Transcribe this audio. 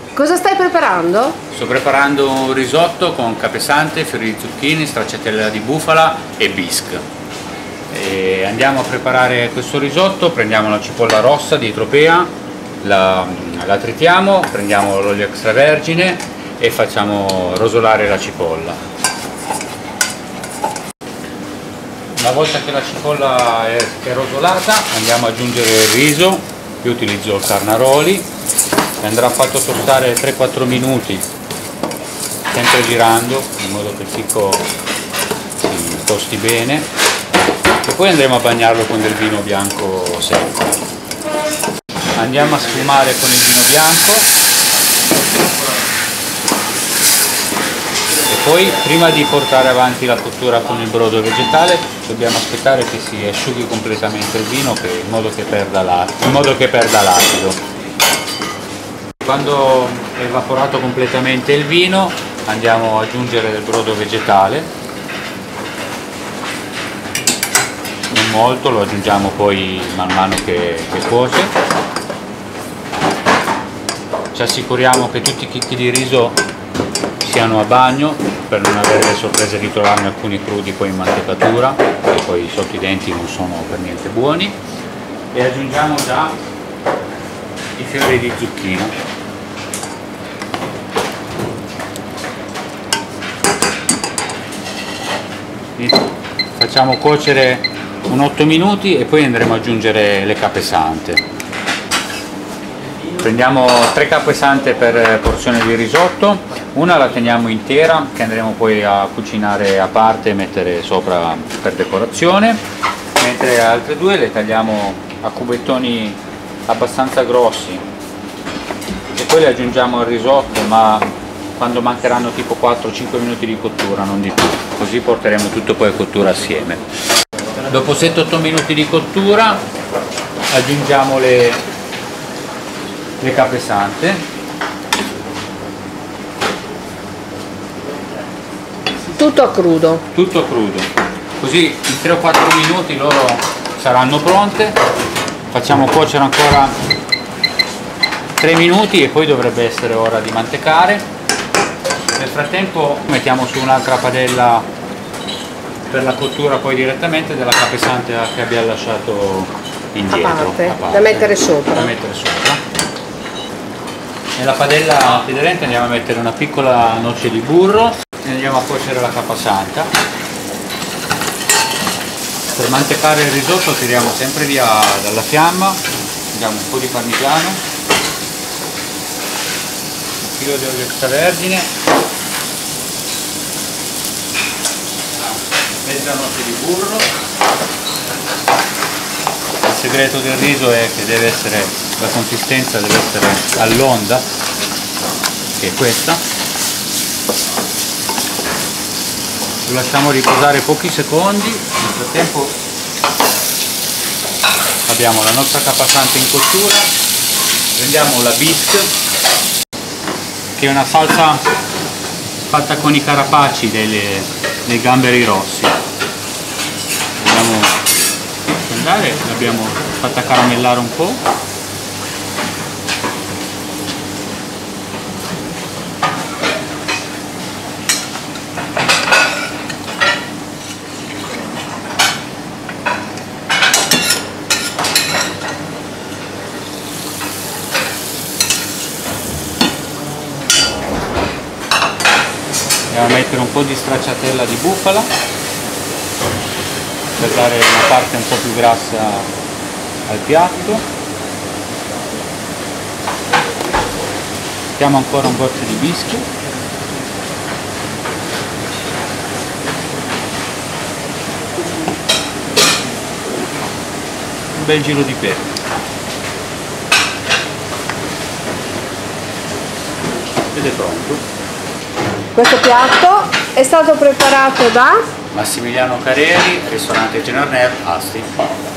Cosa stai preparando? Sto preparando un risotto con capesante, fiori di zucchini, stracciatella di bufala e bisque. E andiamo a preparare questo risotto. Prendiamo la cipolla rossa di Tropea, la tritiamo, prendiamo l'olio extravergine e facciamo rosolare la cipolla. Una volta che la cipolla è rosolata andiamo ad aggiungere il riso. Io utilizzo il Carnaroli e andrà fatto tostare 3-4 minuti, sempre girando in modo che il chicco si tosti bene, e poi andremo a bagnarlo con del vino bianco secco. Andiamo a sfumare con il vino bianco e poi, prima di portare avanti la cottura con il brodo vegetale, dobbiamo aspettare che si asciughi completamente il vino in modo che perda l'acido. Quando è evaporato completamente il vino andiamo ad aggiungere del brodo vegetale, non molto, lo aggiungiamo poi man mano che cuoce. Ci assicuriamo che tutti i chicchi di riso siano a bagno per non avere le sorprese di trovarne alcuni crudi poi in mantecatura, che poi sotto i denti non sono per niente buoni, e aggiungiamo già i fiori di zucchino. Facciamo cuocere un 8 minuti e poi andremo ad aggiungere le capesante. Prendiamo 3 capesante per porzione di risotto, una la teniamo intera che andremo poi a cucinare a parte e mettere sopra per decorazione, mentre le altre 2 le tagliamo a cubettoni abbastanza grossi e poi le aggiungiamo al risotto, ma quando mancheranno tipo 4-5 minuti di cottura, non di più, così porteremo tutto poi a cottura assieme. Dopo 7-8 minuti di cottura aggiungiamo le capesante. Tutto a crudo? Tutto a crudo, così in 3 o 4 minuti loro saranno pronte. Facciamo cuocere ancora 3 minuti e poi dovrebbe essere ora di mantecare. Nel frattempo mettiamo su un'altra padella per la cottura poi direttamente della capesante che abbiamo lasciato indietro. A parte, da mettere sopra. Nella padella aderente andiamo a mettere una piccola noce di burro e andiamo a cuocere la capasanta. Per mantecare il risotto tiriamo sempre via dalla fiamma, mettiamo un po' di parmigiano, un filo di olio extravergine, mezza noce di burro. Il segreto del riso è che la consistenza deve essere all'onda, che è questa. Lo lasciamo riposare pochi secondi. Nel frattempo abbiamo la nostra capasante in cottura, prendiamo la bisque, che è una salsa fatta con i carapaci dei gamberi rossi. Andiamo a andare, l'abbiamo fatta caramellare un po'. Andiamo a mettere un po' di stracciatella di bufala per dare una parte un po' più grassa al piatto. Mettiamo ancora un goccio di bischi. Un bel giro di pepe. Ed è pronto. Questo piatto è stato preparato da Massimiliano Careri, ristorante General Asti.